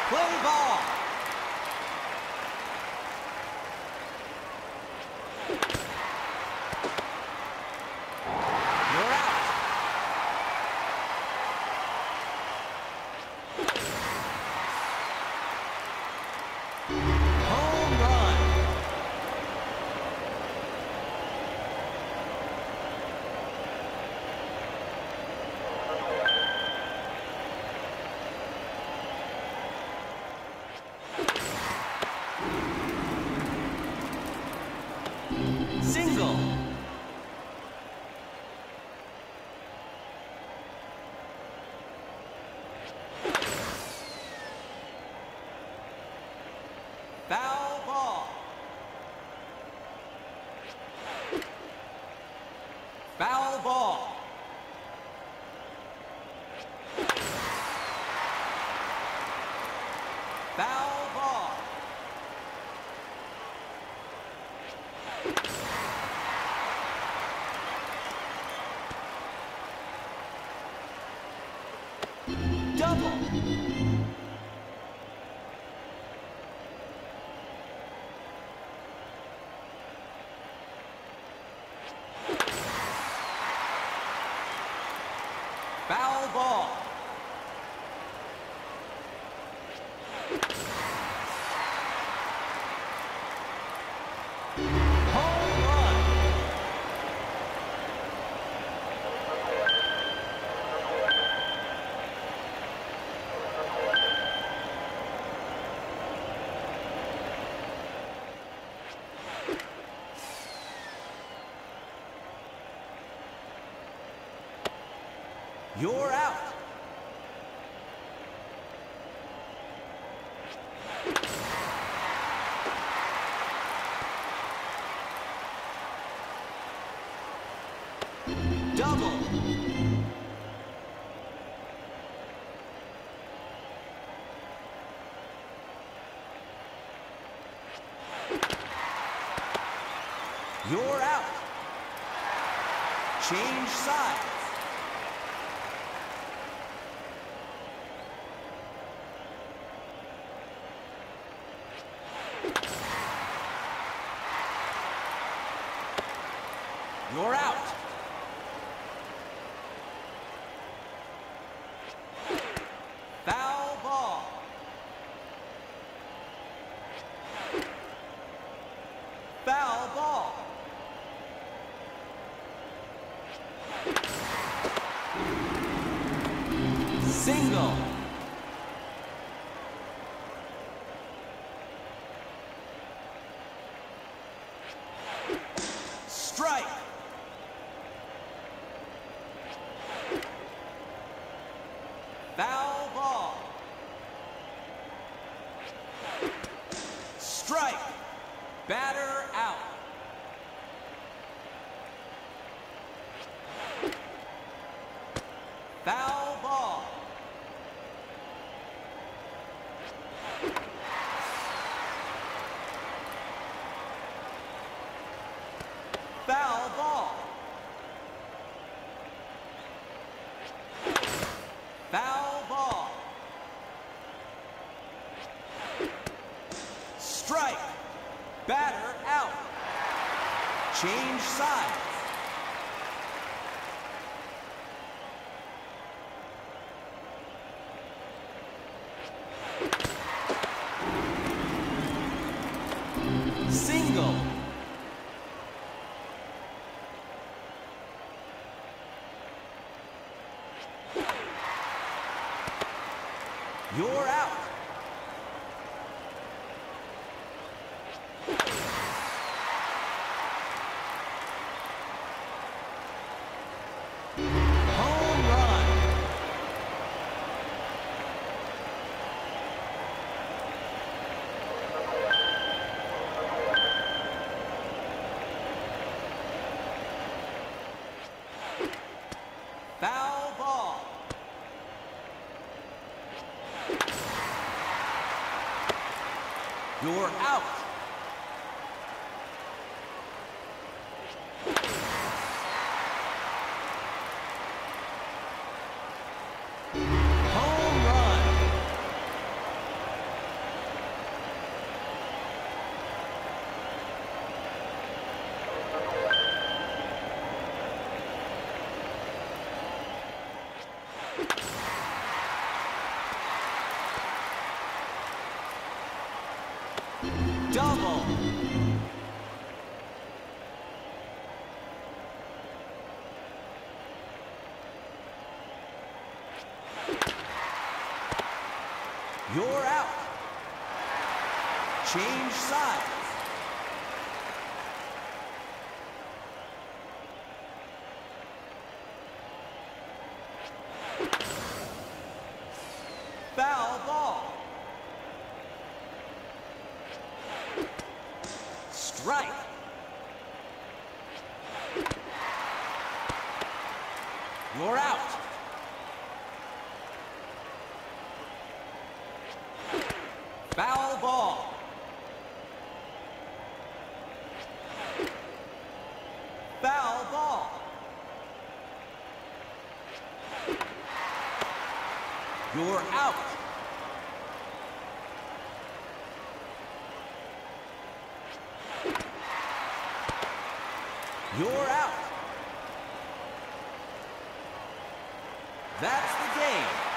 Play ball. You're out. Home run. Single. Foul ball. Foul ball. Foul ball. Double. Foul ball. Home run. You're out. Double. You're out. Change sides. You're out. Foul ball. Foul ball. Single. Strike. Foul ball. Strike. Batter out. Foul ball. Foul ball. Foul ball. Strike. Batter out. Change sides. Single. You're out. Home run. Foul ball. You're out. Home run. You're out. Change sides. Foul ball. Strike. You're out. Foul ball. Foul ball. You're out. You're out. That's the game.